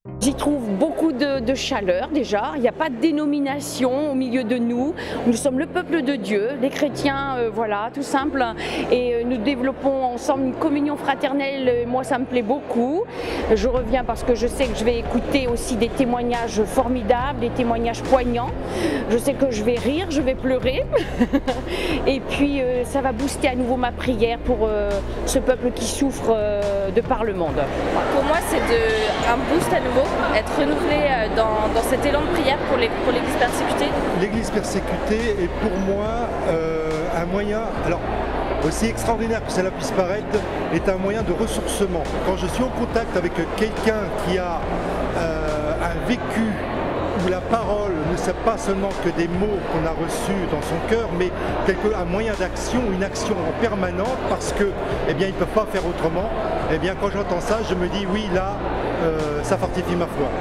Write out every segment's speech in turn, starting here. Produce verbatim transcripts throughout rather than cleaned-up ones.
J'y trouve beaucoup de, de chaleur déjà, il n'y a pas de dénomination au milieu de nous, nous sommes le peuple de Dieu, les chrétiens, euh, voilà, tout simple, et euh, nous développons ensemble une communion fraternelle, moi ça me plaît beaucoup. Je reviens parce que je sais que je vais écouter aussi des témoignages formidables, des témoignages poignants, je sais que je vais rire, je vais pleurer, et puis euh, ça va booster à nouveau ma prière pour euh, ce peuple qui souffre euh, de par le monde. Pour moi c'est un boost à nouveau. Être renouvelé dans, dans cet élan de prière pour l'Église persécutée. L'Église persécutée est pour moi euh, un moyen, alors aussi extraordinaire que cela puisse paraître, est un moyen de ressourcement. Quand je suis en contact avec quelqu'un qui a euh, un vécu où la parole ne sert pas seulement que des mots qu'on a reçus dans son cœur, mais quelque, un moyen d'action, une action en permanente, parce que, eh bien, ils ne peuvent pas faire autrement. Eh bien, quand j'entends ça, je me dis oui, là, euh, ça fortifie ma foi.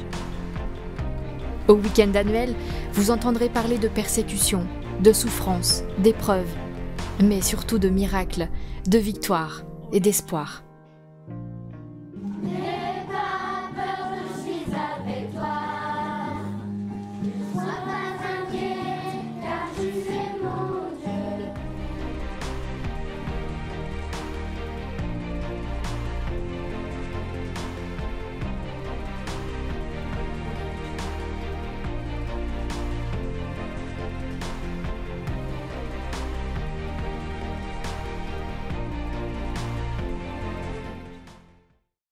Au week-end annuel, vous entendrez parler de persécutions, de souffrances, d'épreuves, mais surtout de miracles, de victoires et d'espoir.